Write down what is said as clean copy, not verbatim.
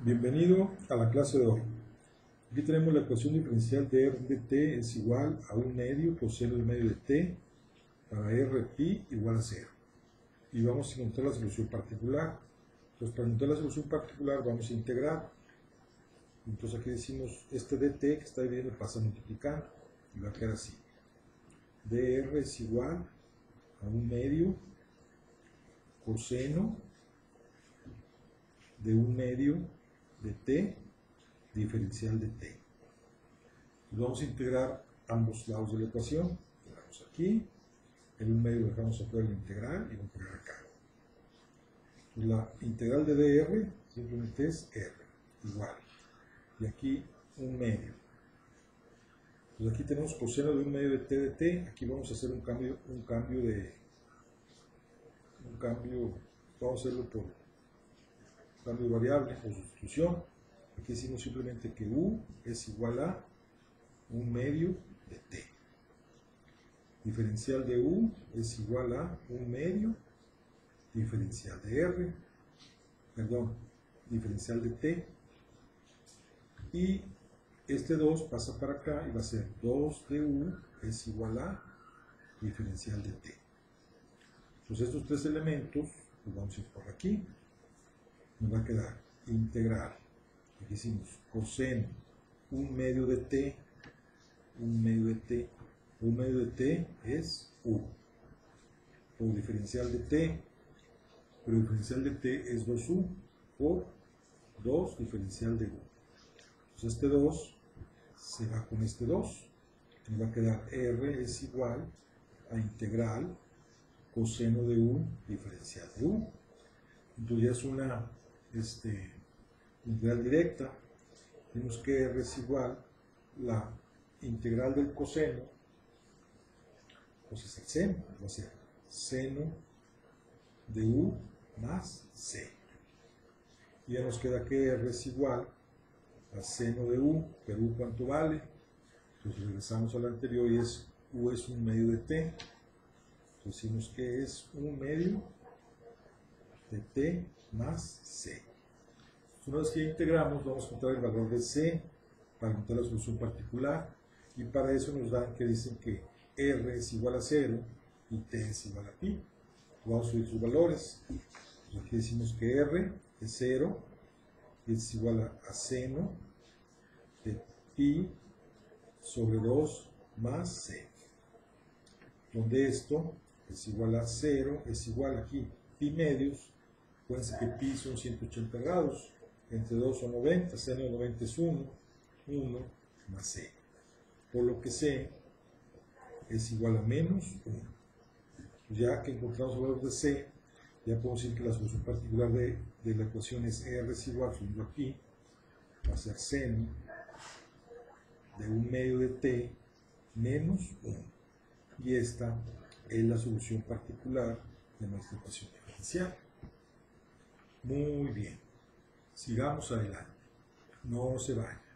Bienvenido a la clase de hoy. Aquí tenemos la ecuación diferencial de r de t es igual a 1 medio coseno del medio de t para r pi igual a 0. Y vamos a encontrar la solución particular. Entonces, para encontrar la solución particular vamos a integrar. Entonces aquí decimos, este dt que está dividiendo pasa multiplicando y va a quedar así. dr es igual a 1 medio coseno de 1 medio de t diferencial de t. Vamos a integrar ambos lados de la ecuación. Integramos aquí, el 1 medio dejamos afuera la integral y vamos a pegar acá. La integral de dr simplemente es r, igual. Y aquí 1 medio. Entonces aquí tenemos coseno de 1 medio de t de t. Aquí vamos a hacer un cambio, vamos a hacerlo por cambio de variable o sustitución. Aquí decimos simplemente que u es igual a 1 medio de t. Diferencial de u es igual a 1 medio diferencial de r, diferencial de t. Y este 2 pasa para acá y va a ser 2 de u es igual a diferencial de t. Entonces estos tres elementos los vamos a ir por aquí. Nos va a quedar integral. Aquí hicimos coseno 1 medio de t, 1 medio de t, 1 medio de t es u, por diferencial de t, pero diferencial de t es 2u, por 2 diferencial de u. Entonces este 2 se va con este 2, nos va a quedar r es igual a integral coseno de u diferencial de u. Entonces ya es una integral directa. Tenemos que r es igual la integral del coseno, pues es el seno, va a ser seno de u más c. Y ya nos queda que r es igual a seno de u, pero u cuánto vale. Entonces regresamos a la anterior y u es 1 medio de t. Entonces decimos que es 1 medio de t más c. Una vez que integramos, vamos a encontrar el valor de c para encontrar la solución particular, y para eso nos dan que dicen que r es igual a 0 y t es igual a pi. Vamos a subir sus valores. Entonces aquí decimos que r es 0 y es igual a seno de pi sobre 2 más c, donde esto es igual a 0, es igual aquí pi medios. Acuérdense que pi son 180 grados, entre 2 son 90, seno de 90 es 1 más c, por lo que c es igual a menos 1. Ya que encontramos el valor de c, ya podemos decir que la solución particular de la ecuación es r es igual, subiendo aquí, va a ser seno de 1 medio de t menos 1. Y esta es la solución particular de nuestra ecuación diferencial. Muy bien. Sigamos adelante. No se vayan.